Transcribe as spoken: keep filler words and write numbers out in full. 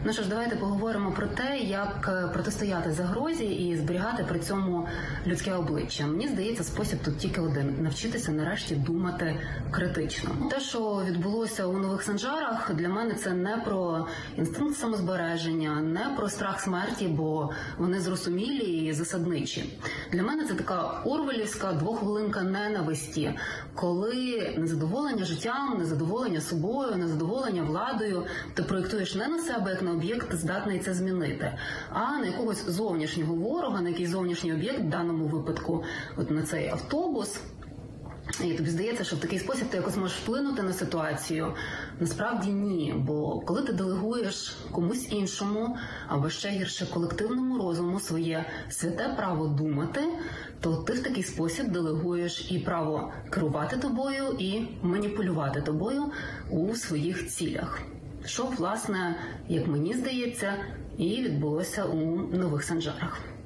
Ну що ж, давайте поговоримо про те, як протистояти загрозі і зберігати при цьому людське обличчя. Мені здається, спосіб тут тільки один – навчитися нарешті думати критично. Те, що відбулося у Нових Санжарах, для мене це не про інстинкт самозбереження, не про страх смерті, бо вони зрозумілі і засадничі. Для мене це така орвелівська двохвилинка ненависті, коли незадоволення життям, незадоволення собою, незадоволення владою ти проєктуєш не на себе, як на об'єкт, здатний це змінити, а на якогось зовнішнього ворога, на якийсь зовнішній об'єкт, в даному випадку от на цей автобус. І тобі здається, що в такий спосіб ти якось можеш вплинути на ситуацію. Насправді ні, бо коли ти делегуєш комусь іншому, або ще гірше колективному розуму своє святе право думати, то ти в такий спосіб делегуєш і право керувати тобою, і маніпулювати тобою у своїх цілях. Що, власне, як мені здається, і відбулося у Нових Санжарах.